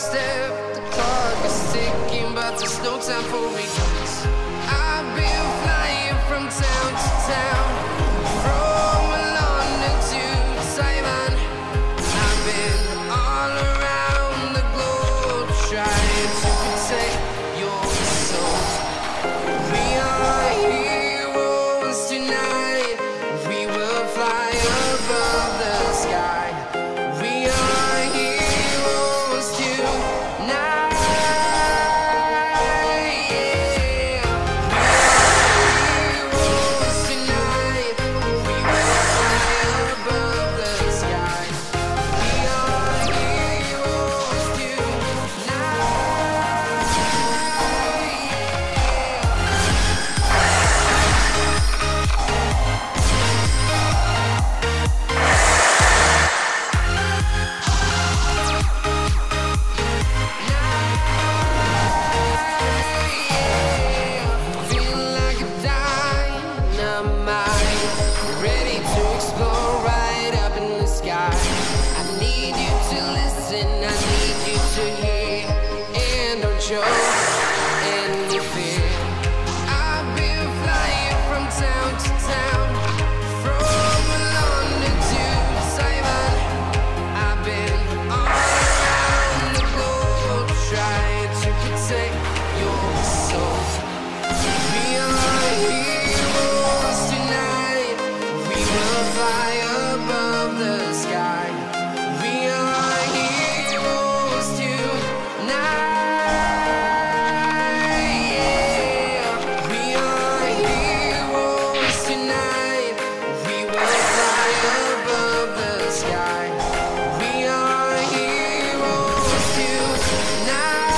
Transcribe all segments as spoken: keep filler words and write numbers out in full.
step, the clock is ticking, but there's no time for me. I've been flying from town to town, from London to Taiwan. I've been all around the globe trying to protect your soul. We are heroes tonight, we will fly above the sky. We are heroes tonight, yeah. We are heroes tonight, we will fly above the sky. We are heroes tonight, feeling like a dynamite, ready to explore right up in the sky. I need you to listen, I need you to hear, and don't show any fear. I've been flying from town to town, from London to Taiwan. I've been all around the globe trying to protect your soul. We are heroes tonight, we will fly above the sky. We are heroes tonight, yeah. We are heroes tonight, we will fly above the sky. We are heroes tonight,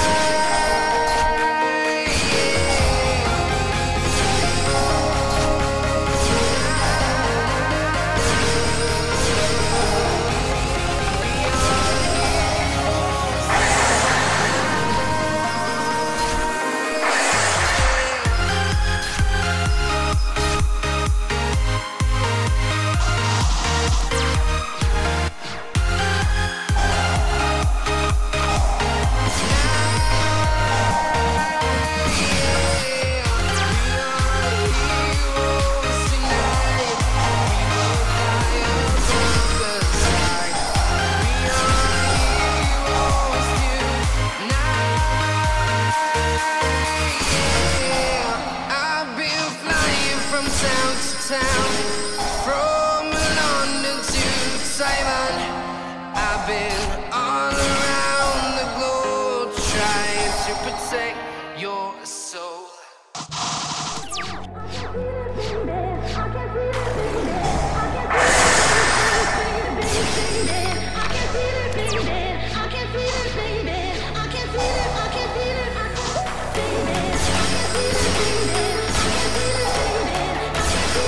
from town to town, from London to Taiwan. I've been all around the globe trying to protect your soul.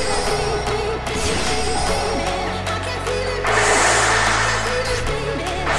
I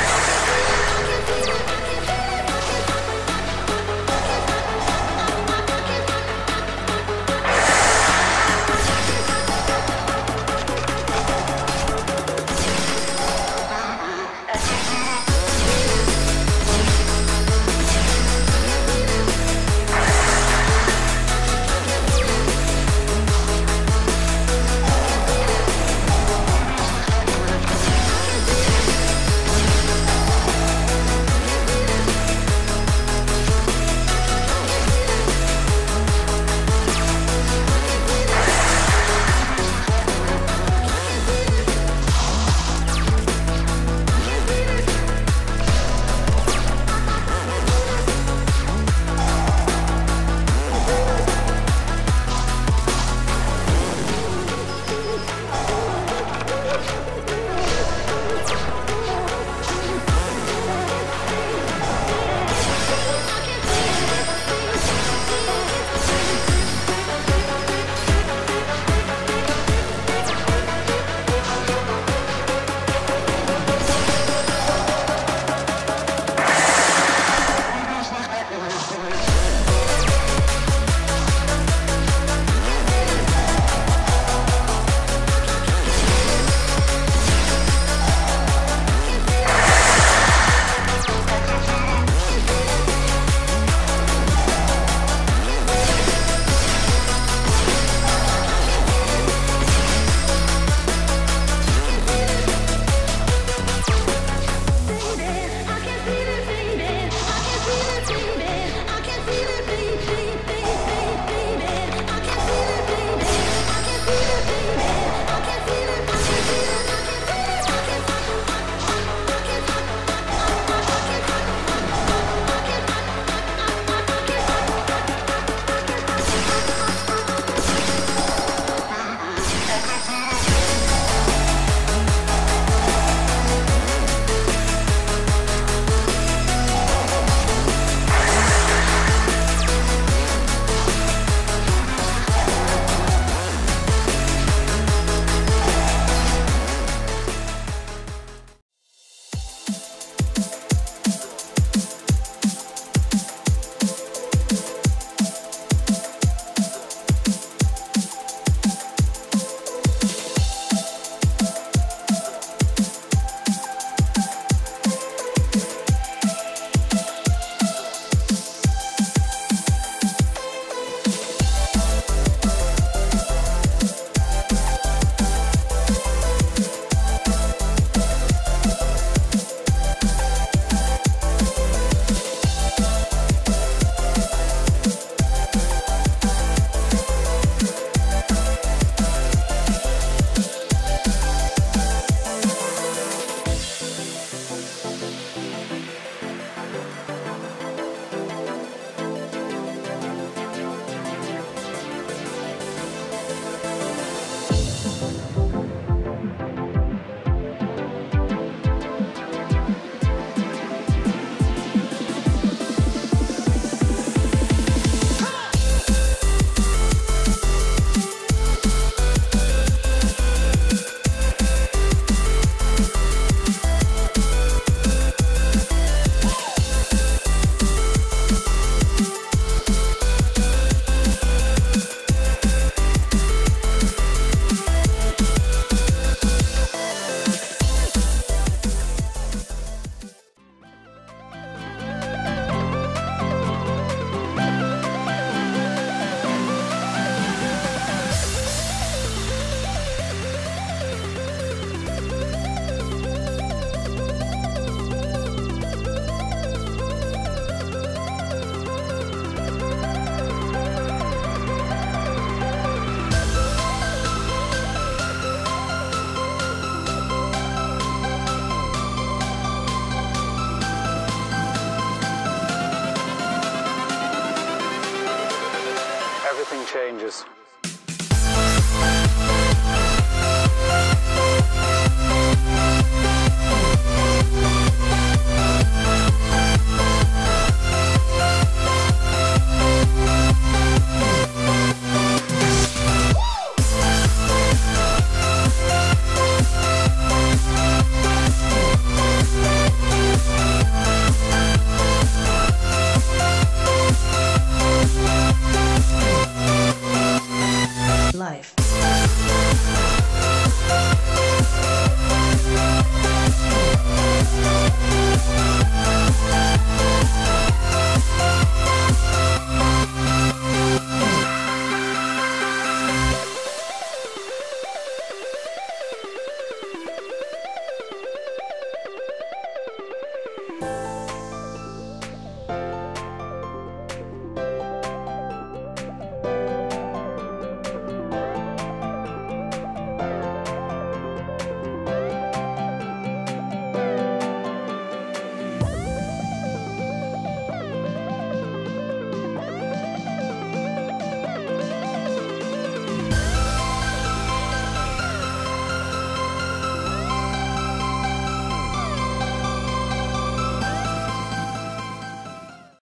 changes.